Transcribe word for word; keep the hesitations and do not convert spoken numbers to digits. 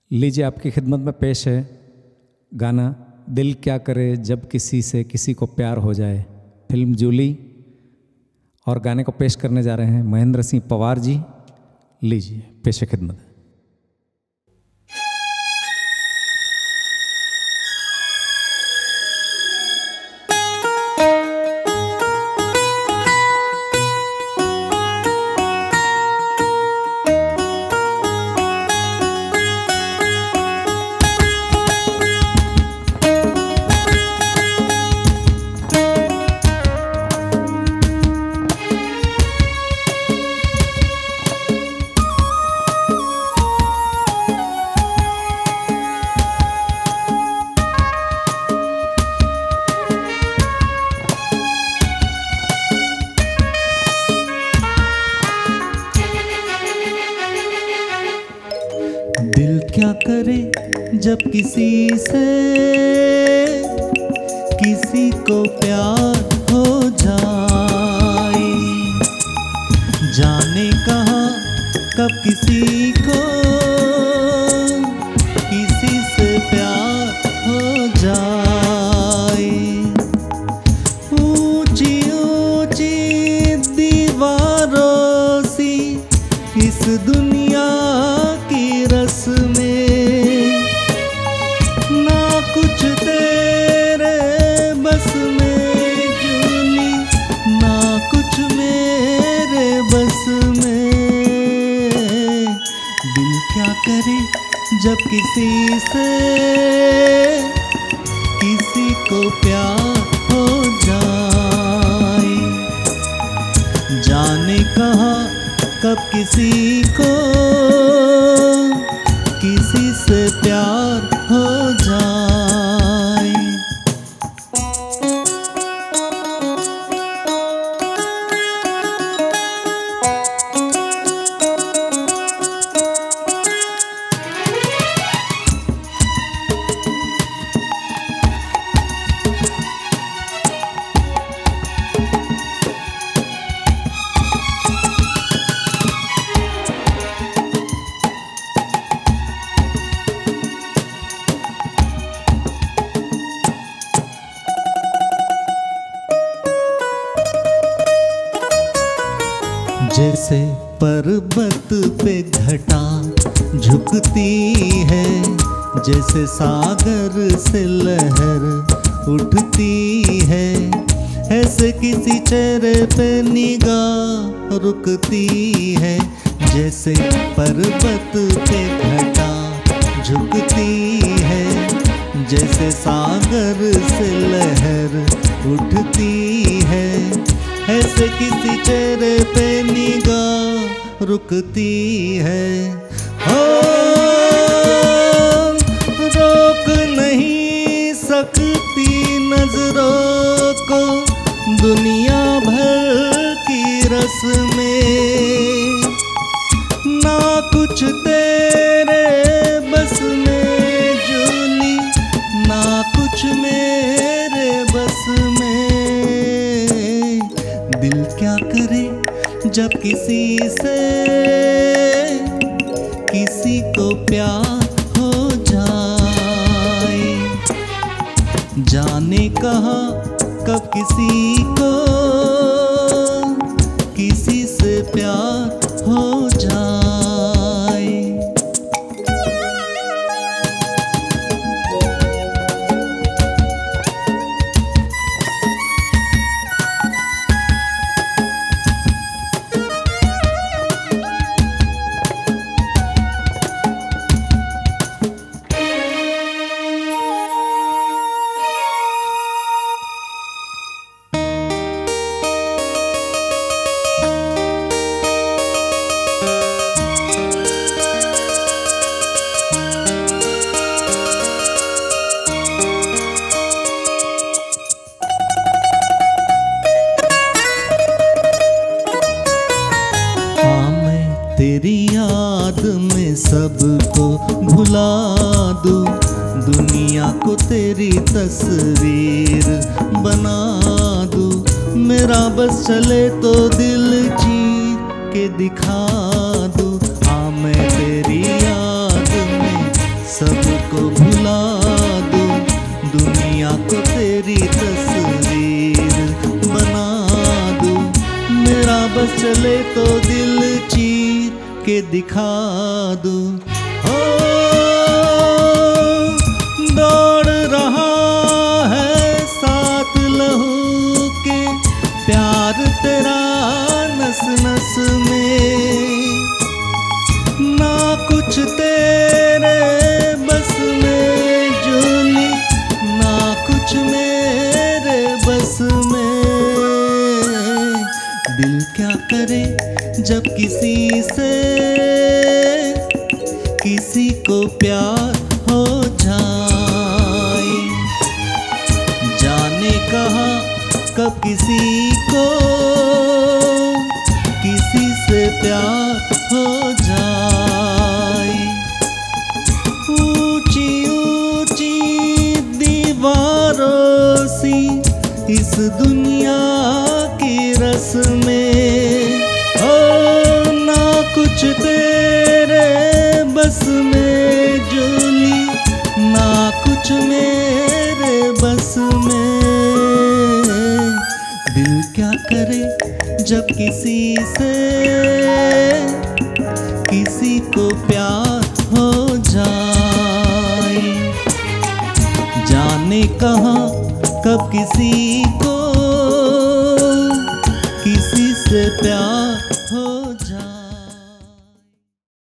लीजिए आपकी खिदमत में पेश है गाना दिल क्या करे जब किसी से किसी को प्यार हो जाए, फिल्म जूली। और गाने को पेश करने जा रहे हैं महेंद्र सिंह पवार जी। लीजिए पेश खिदमत। जब किसी से किसी को प्यार हो जाए, जाने कहाँ कब किसी को किसी से प्यार हो जाए। ऊंची ऊंची दीवारों सी इस दुनिया की रस्में, कुछ तेरे बस में जूली ना कुछ मेरे बस में। दिल क्या करे जब किसी से किसी को प्यार हो जाए, जाने कहाँ कब किसी को किसी से प्यार हो जाए। जैसे पर्वत पे घटा झुकती है, जैसे सागर से लहर उठती है, ऐसे किसी चेहरे पे निगाह रुकती है। जैसे पर्वत पे घटा झुकती है, जैसे सागर से लहर उठती है, ऐसे किसी चेहरे पे निगाह रुकती है। हो रोक नहीं सकती नजरों को दुनिया भर की रस्में, ना कुछ तेरे बस में जूली ना कुछ मेरे बस में। दिल क्या करे जब किसी से किसी को प्यार हो जाए, जाने कहाँ कब किसी को किसी से प्यार हो जाए। तेरी याद में सबको भुला दूं, दुनिया को तेरी तस्वीर बना दूं। मेरा बस चले तो दिल चीर के दिखा दूं। हाँ मैं तेरी याद में चले तो दिल चीर के दिखा दूं। हो दौड़ रहा है साथ लहू के प्यार तेरा नस नस में, ना कुछ तेरे बस में जूली, ना कुछ मेरे बस में। दिल क्या करे जब किसी से किसी को प्यार हो जाए, जाने कहाँ कब किसी को किसी से प्यार हो जाए। ऊंची ऊंची दीवारों सी इस दुनिया की रस्में, हो ना कुछ तेरे बस में जूली, ना कुछ मेरे बस में। दिल क्या करे जब किसी से किसी को प्यार हो जाए, जाने कहाँ कब किसी को किसी से प्यार